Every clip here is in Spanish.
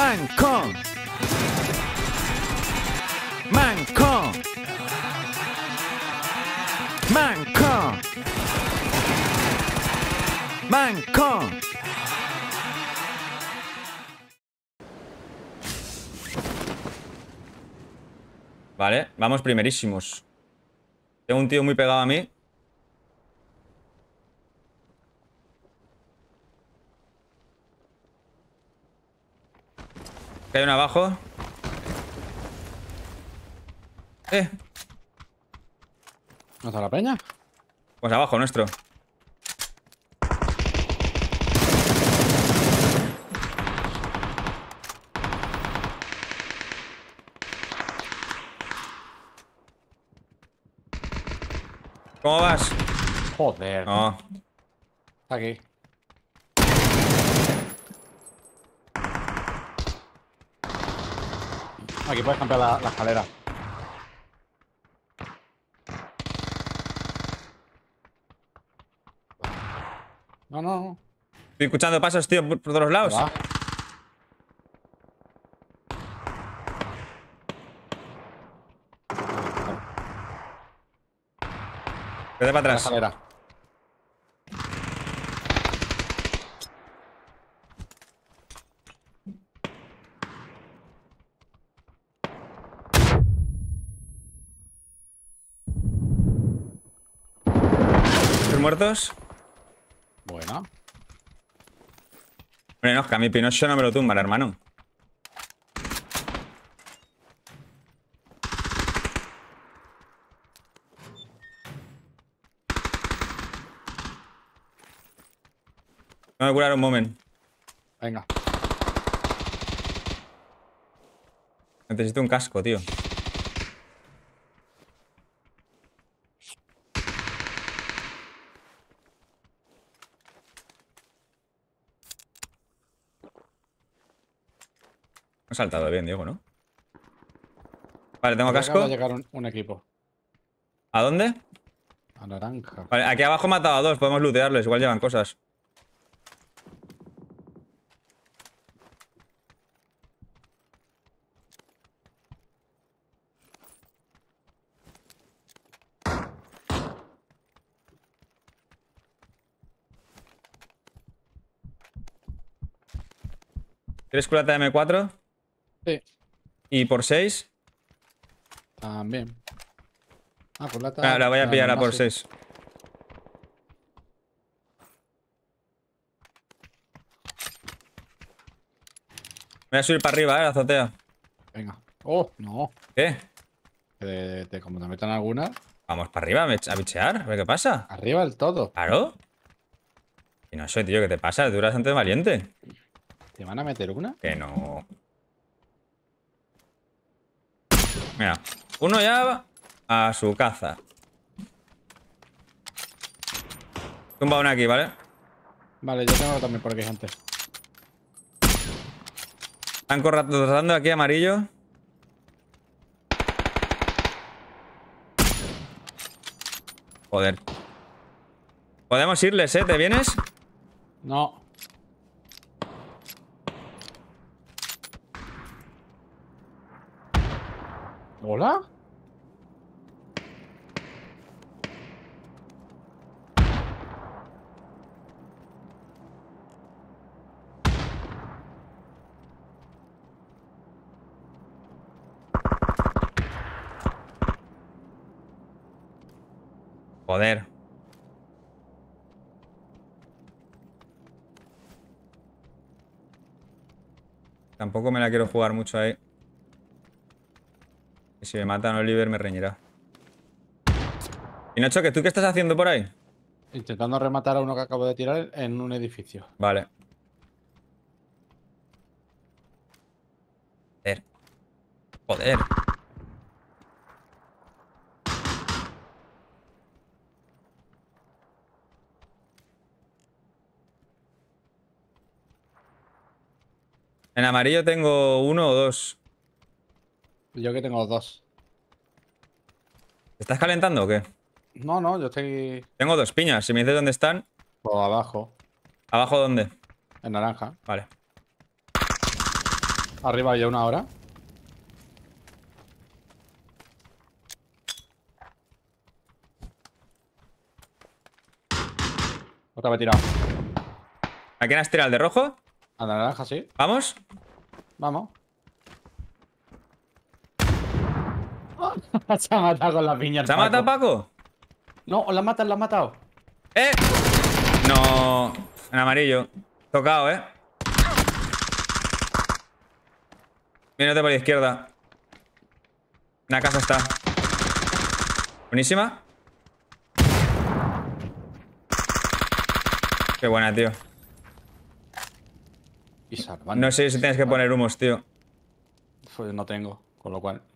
Manco. Manco. Manco. Manco. Vale, vamos primerísimos. Tengo un tío muy pegado a mí. Hay uno abajo. ¿No está la peña? Pues abajo, nuestro. ¿Cómo vas? Joder. No. Está aquí. Aquí puedes cambiar la escalera. No, no, no. Estoy escuchando pasos, tío, por todos los lados. Va. Vete para La atrás. escalera. ¿Tres muertos? Bueno. Hombre, no, es que a mi Pinocho no me lo tumban, hermano. No me curar un moment. Venga. Necesito un casco, tío. Me he saltado bien, Diego, ¿no? Vale, tengo Aquí acaba casco. de llegar un equipo. ¿A dónde? A naranja. Vale, aquí abajo he matado a dos. Podemos lootearles. Igual llevan cosas. ¿Quieres culata de M4? Sí. ¿Y por 6? También. Ah, pues La voy a pillar a por sí. 6. Voy a subir para arriba, la azotea. Venga. Oh, no. ¿Qué? Como te metan alguna. Vamos para arriba a bichear. A ver qué pasa. Arriba del todo. ¿Claro? Y no sé, tío, ¿qué te pasa? Tú eras antes valiente. ¿Te van a meter una? Que no. Mira, uno ya va a su caza. Tumba una aquí, ¿vale? Vale, yo tengo también por aquí gente. Están corratando aquí amarillo. Joder. Podemos irles, ¿eh? ¿Te vienes? No. ¿Hola? Joder. Tampoco me la quiero jugar mucho ahí. Y si me matan Oliver me reñirá. Y Nacho, ¿tú qué estás haciendo por ahí? Intentando rematar a uno que acabo de tirar en un edificio. Vale. Joder. Joder. En amarillo tengo uno o dos. Yo que tengo dos. ¿Te estás calentando o qué? No, no, yo estoy Tengo dos piñas. Si me dices dónde están. por abajo. ¿Abajo dónde? En naranja. Vale. Arriba hay una ahora. Otra me he tirado. ¿A quién has tirado? ¿El de rojo? A la naranja, sí. ¿Vamos? Vamos. Se ha matado con la piña el ¿Se ha matado Paco. Paco? No, la matan, la han matado. ¡Eh! No. En amarillo. Tocado, ¿eh? Mírate por la izquierda. En la casa está. Buenísima. Qué buena, tío. Y salvando. No sé si tienes que poner humos, tío. Pues no tengo, con lo cual.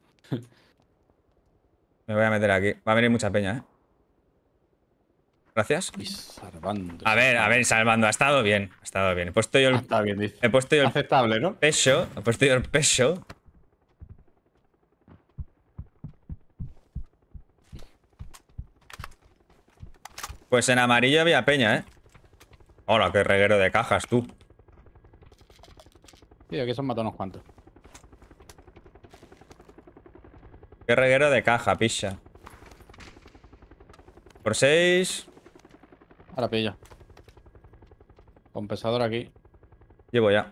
Me voy a meter aquí. Va a venir mucha peña, ¿eh? Gracias. Y salvando. A ver, salvando. Ha estado bien. Ha estado bien. He puesto yo Ah, el... está bien, dice. He puesto yo el Aceptable, ¿no? peso. He puesto yo el peso. Pues en amarillo había peña, ¿eh? Hola, qué reguero de cajas, tú. Sí, aquí se han matado unos cuantos. Qué reguero de caja, picha. Por 6. Ahora pilla. Compensador aquí. Llevo ya.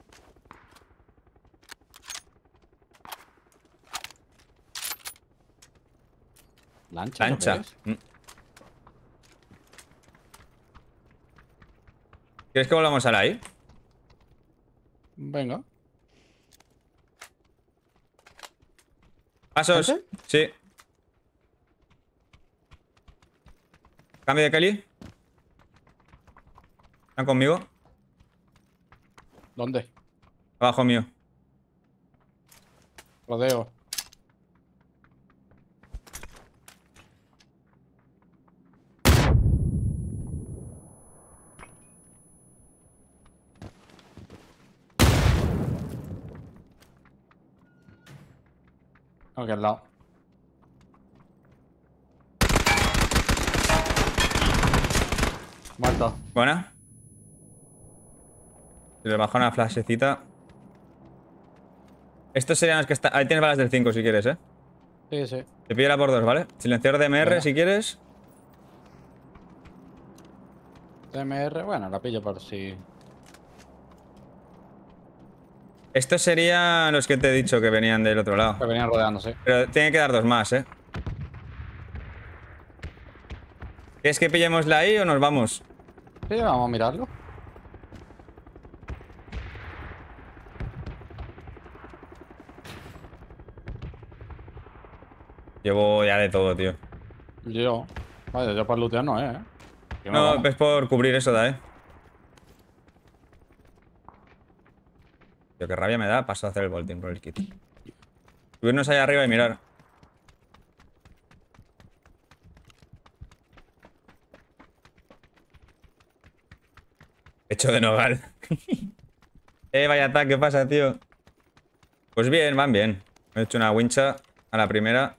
Lancha. ¿Lo Lancha. ves? ¿Quieres que volvamos a la ahí? Venga. Pasos. ¿Gente? Sí. Cambio de Kelly. ¿Están conmigo? ¿Dónde? Abajo mío. Rodeo. Aquí al lado. Muerto. Buena. Se le bajó una flashecita. Estos serían los que están... Ahí tienes balas del 5 si quieres, ¿eh? Sí, sí. Te pido la por 2, ¿vale? Silenciador de MR Venga. si quieres. TMR, bueno, la pillo por si. Estos serían los que te he dicho que venían del otro Que lado. venían rodeándose. Pero tiene que dar 2 más, ¿eh? ¿Quieres que pillemos la ahí o nos vamos? Sí, vamos a mirarlo. Llevo ya de todo, tío. Yo. Vaya, yo para lootear no, ¿eh? Que No, vamos. es por cubrir eso, da, ¿eh? Tío, qué rabia me da. Paso a hacer el volting por el kit. Subirnos ahí arriba y mirar. Hecho de nogal. Vaya ataque, ¿qué pasa, tío? Pues bien, van bien. Me he hecho una wincha a la primera.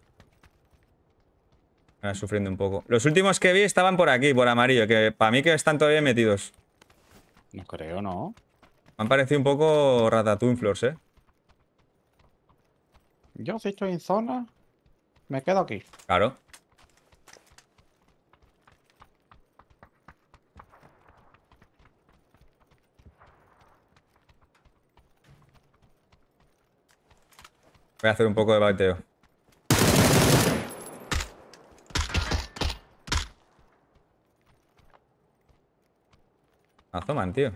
Ahora sufriendo un poco. Los últimos que vi estaban por aquí, por amarillo, que para mí que están todavía metidos. No creo, ¿no? Me han parecido un poco Ratatouille Floors, ¿eh? Yo si estoy en zona, me quedo aquí. Claro. Voy a hacer un poco de bateo. Azoman, tío.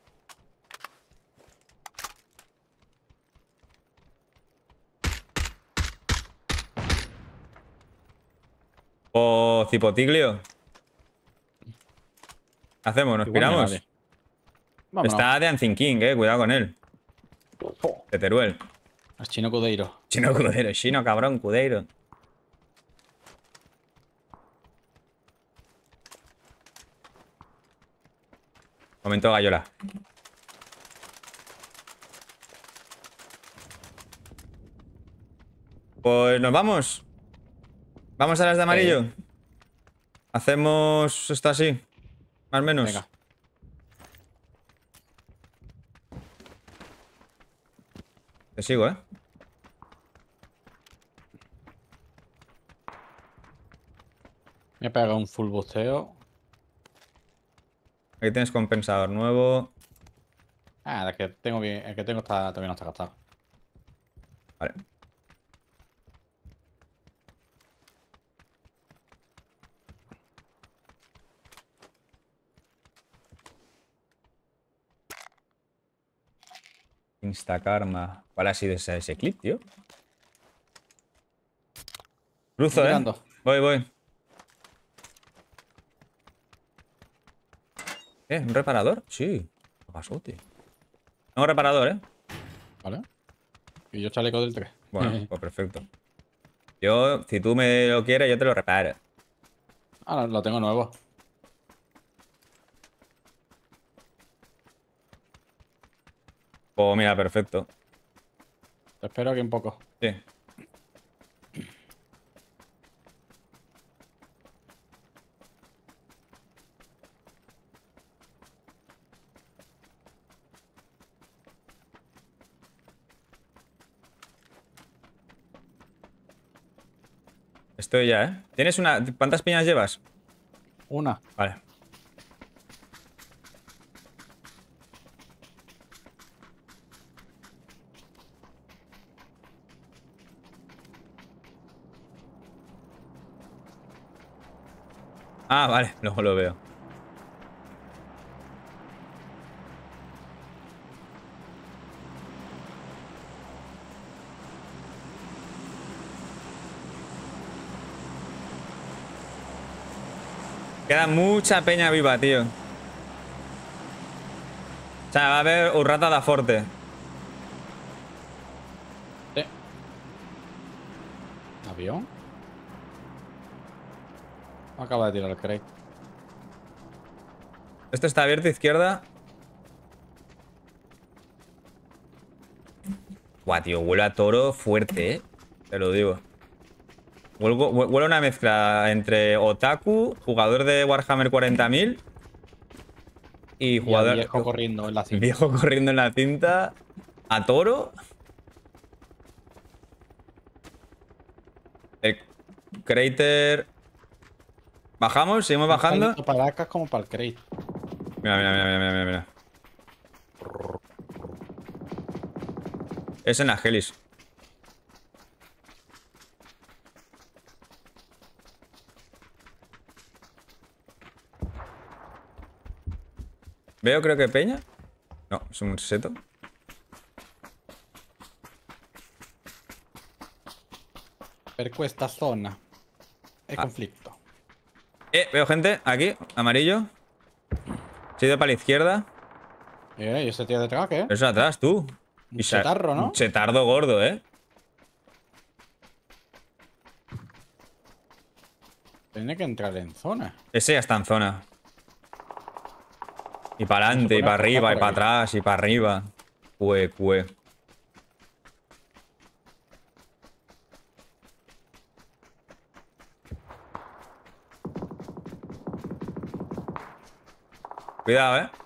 O Cipotiglio. ¿Hacemos? ¿Nos Igual no hay piramos? nadie. Vámonos. Está Dancing King, cuidado con él. De Teruel. Es Chino Cudeiro. Chino Cudeiro, chino cabrón, Cudeiro. Momento Gallola. Pues nos vamos. Vamos a las de amarillo. Hacemos esto así. Más o menos. Venga. Te sigo, ¿eh? Me he pegado un full busteo. Aquí tienes compensador nuevo. Ah, el que tengo bien, el que tengo está, todavía no está gastado. Vale. Instakarma. ¿Cuál ha sido ese clip, tío? Estoy Cruzo, ¿eh? tirando. Voy. ¿Un reparador? Sí. ¿Qué pasó, tío? Tengo reparador, ¿eh? ¿Vale? Y yo chaleco del 3. Bueno, pues perfecto. Yo, si tú me lo quieres, yo te lo reparo. Ah, lo tengo nuevo. Pues mira, perfecto. Te espero aquí un poco. Sí. Estoy ya, ¿eh? ¿Tienes una... ¿Cuántas piñas llevas? Una. Vale. Ah, vale. Luego lo veo. Queda mucha peña viva, tío. O sea, va a haber un rata da forte. Sí. ¿Avión? Acaba de tirar el crate. Esto está abierto, izquierda. Buah, tío, huele a toro fuerte, ¿eh? Te lo digo. Huele a una mezcla entre otaku, jugador de Warhammer 40.000 y Y a jugador... viejo corriendo en la cinta. Viejo corriendo en la cinta. A toro. El cráter... Bajamos, seguimos Están bajando. saliendo palacas como para el crate. Mira. Es en Angelis. Veo, creo que peña. No, es un seto. Per questa zona. Es Ah. conflicto. Veo gente aquí, amarillo. Se ha ido para la izquierda. ¿Y ese tío detrás qué? Eso atrás, tú. Un chetarro, Un ¿no? chetardo gordo, ¿eh? Tiene que entrar en zona. Ese ya está en zona. Y para No se adelante, y pone a para forzar arriba, y por para aquí. atrás, y para arriba. Cue. Cuidado, ¿eh?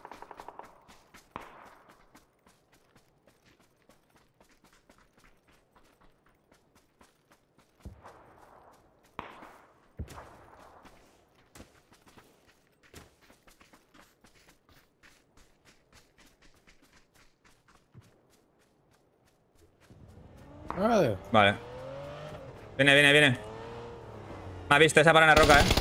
Joder. Vale. Viene. Me ha visto esa para la roca, ¿eh?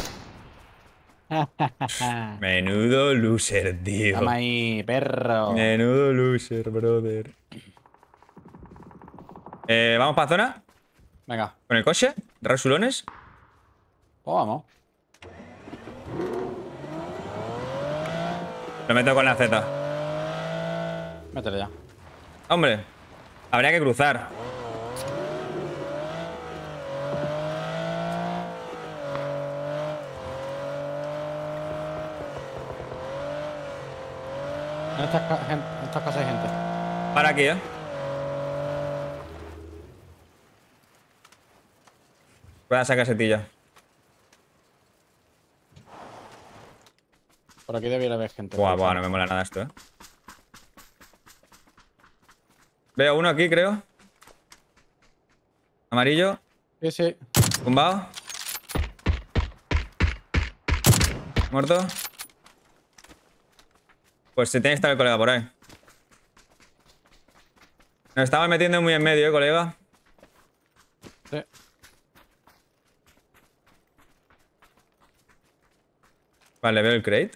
Menudo loser, Toma tío. ahí, perro. Menudo loser, brother. ¿Vamos para zona? Venga, ¿Con el coche? ¿Rasulones? pues vamos. Lo meto con la Z. Métele ya. Hombre, habría que cruzar. En estas casas hay gente. Para aquí, ¿eh? Voy a sacar setilla. Por aquí debiera haber gente. Buah, por no me zona. mola nada esto, ¿eh? Veo uno aquí, creo. Amarillo. Ese. Tumbado. Muerto. Pues se tiene que estar el colega por ahí. Nos estamos metiendo muy en medio, colega. Sí. Vale, veo el crate.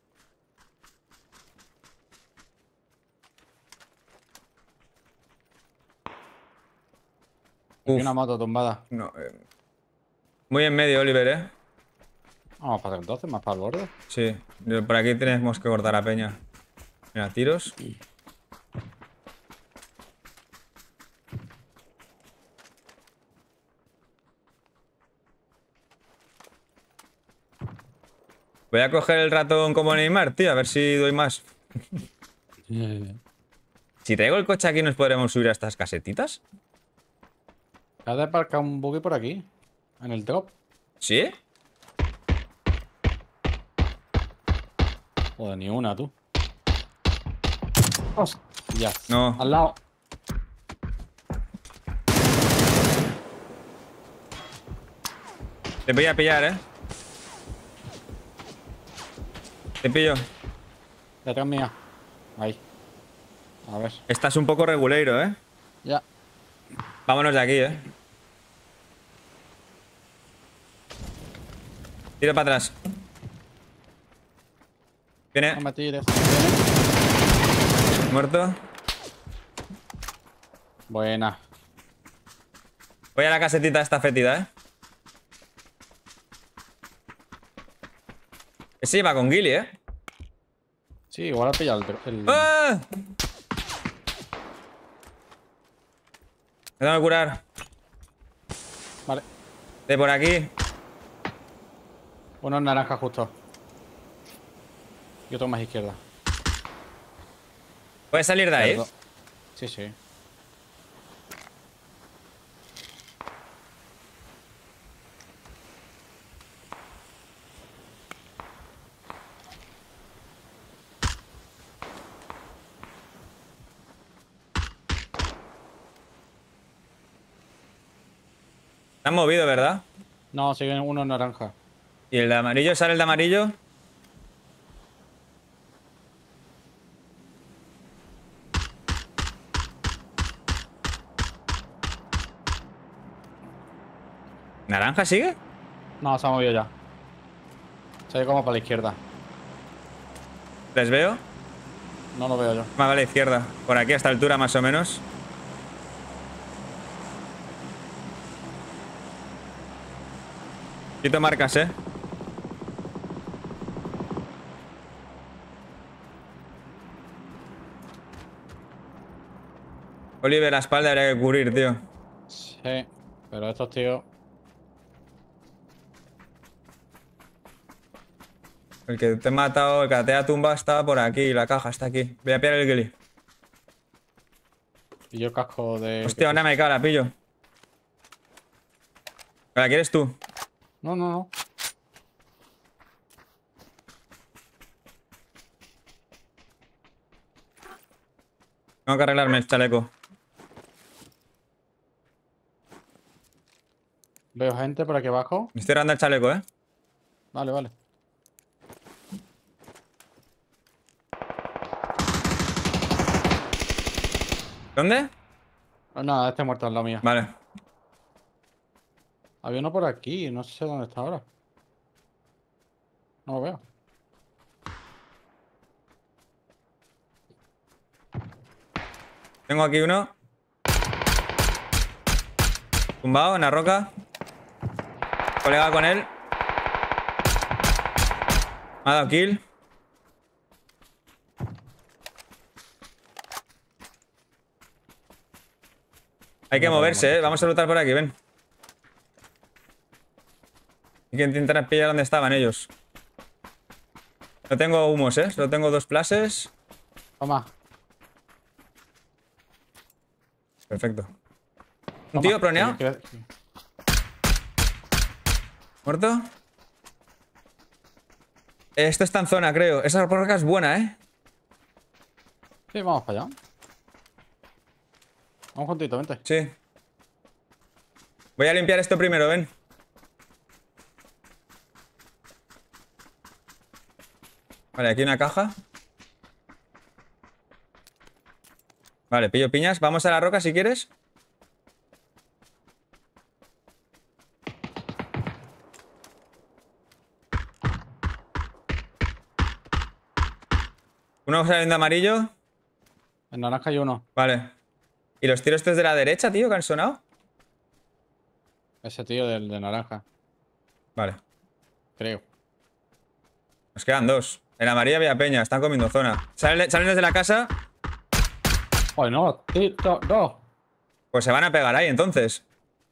Aquí Uf, una moto tumbada. no, muy en medio, Oliver, ¿eh? Vamos para entonces, más para el borde. Sí, por aquí tenemos que cortar a peña. Mira, tiros. Voy a coger el ratón como Neymar, tío, a ver si doy más. Si traigo el coche aquí, ¿nos podremos subir a estas casetitas? Has de aparcar un buggy por aquí. En el drop. ¿Sí? Joder, ni una, tú. Hostia. No. Al lado. Te voy a pillar, ¿eh? Te pillo. Detrás mía. Ahí. A ver. Estás un poco reguleiro, ¿eh? Ya. Vámonos de aquí, ¿eh? Tiro para atrás. No Viene. me tires. Muerto. Buena. Voy a la casetita esta fétida, ¿eh? Ese lleva con Gilly, ¿eh? Sí, igual ha pillado el... ¡Ah! Me tengo que curar. Vale. De por aquí. Uno en naranja justo. Y otro más izquierda. ¿Puedes salir de ahí? Perdón. Sí, sí. Te han movido, ¿verdad? No, sigue uno en naranja. ¿Y el de amarillo? ¿Sale el de amarillo? ¿Naranja sigue? No, se ha movido ya. Se ha ido como para la izquierda. ¿Les veo? No lo veo yo. Más a la izquierda. Por aquí a esta altura, más o menos. Quito marcas, ¿eh? Oliver, la espalda habría que cubrir, tío. Sí, pero estos tíos... El que te ha matado, el que te ha tumbado está por aquí. La caja está aquí. Voy a pillar el Gilly. Y yo casco de... Hostia, una me la pillo. ¿La quieres tú? No, no, no. Tengo que arreglarme el chaleco. Veo gente por aquí abajo. Me estoy arreglando el chaleco, ¿eh? Vale, vale. ¿Dónde? Pues nada, este muerto en la mía. Vale. Había uno por aquí, no sé dónde está ahora. No lo veo. Tengo aquí uno. Tumbado en la roca. Colega con él. Me ha dado kill. Hay que moverse, ¿eh? Vamos a lutar por aquí, ven. Hay que intentar pillar donde estaban ellos. No tengo humos, ¿eh? Solo tengo 2 flashes. Toma. Perfecto. Un Toma. tío proneado. ¿Muerto? Esto está en zona, creo. Esa roca es buena, ¿eh? Sí, vamos para allá. Vamos juntito, vente. Sí. Voy a limpiar esto primero, ven. Vale, aquí una caja. Vale, pillo piñas. Vamos a la roca si quieres. Uno saliendo amarillo. En naranja hay uno. Vale. ¿Y los tiros estos de la derecha, tío, que han sonado? Ese tío del de naranja, Vale. creo. Nos quedan dos. En amarillo había peña. Están comiendo zona. Salen desde la casa. ¡Ay, no! Tío, no. Pues se van a pegar ahí, entonces.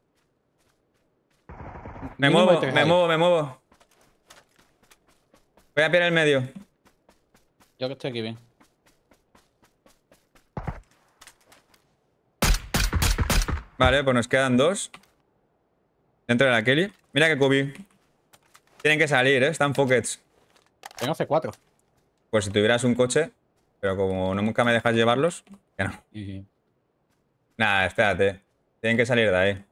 Me Mínimo muevo, de tres me hay. muevo, me muevo. Voy a pillar el medio. Yo que estoy aquí bien. Vale, pues nos quedan dos. Dentro de la Kelly. Mira que Kubi. Tienen que salir, ¿eh? Están pockets. Tengo C4. Pues si tuvieras un coche. Pero como nunca me dejas llevarlos, que no. Nada, espérate. Tienen que salir de ahí.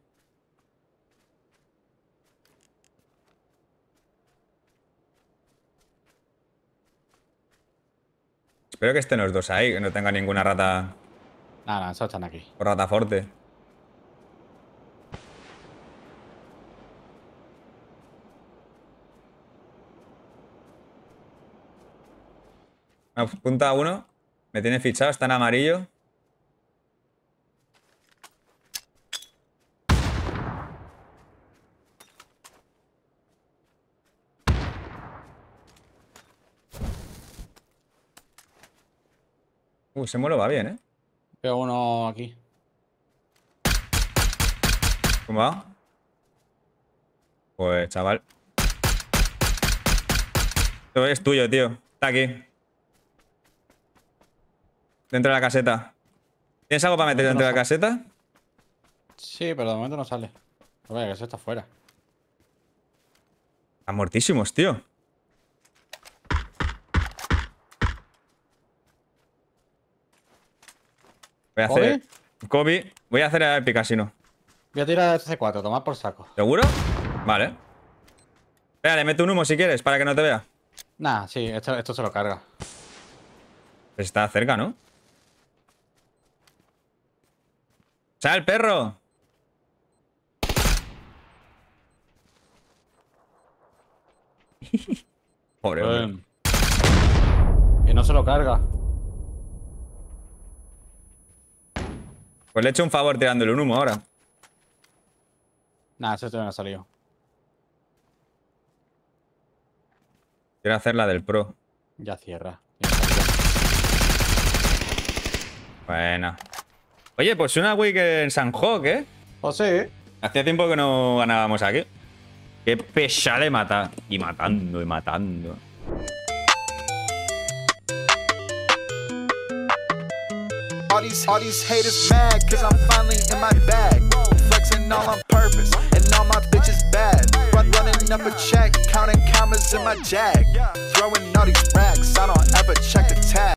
Espero que estén los dos ahí, que no tenga ninguna rata Nada, esos están aquí. o rata forte. Me apunta uno. Me tiene fichado, está en amarillo. Se muelo va bien, ¿eh? Veo uno aquí. ¿Cómo va? Pues, chaval. Esto es tuyo, tío. Está aquí. Dentro de la caseta. ¿Tienes algo para meter dentro de la caseta? Sí, pero de momento no sale. Vaya, que eso está fuera. Están muertísimos, tío. Voy a hacer... Kobe. Voy a hacer el Picasino. Voy a tirar el C4, tomar por saco. ¿Seguro? Vale. Espera, le meto un humo si quieres, para que no te vea. Nah, sí, esto se lo carga. Pues está cerca, ¿no? ¡Sal, perro! Pobre hombre. Que no se lo carga. Pues le he hecho un favor tirándole un humo ahora. Nah, eso todavía no ha salido. Quiero hacer la del pro. Ya cierra. Buena. Oye, pues una week en San Joc, ¿eh? Pues sí. Hacía tiempo que no ganábamos aquí. Qué pesada de matar. Y matando, y matando. All these haters mad, cause I'm finally in my bag. Flexing all on purpose, and all my bitches bad. Running up a check, counting commas in my jag. Throwing all these racks, I don't ever check the tag.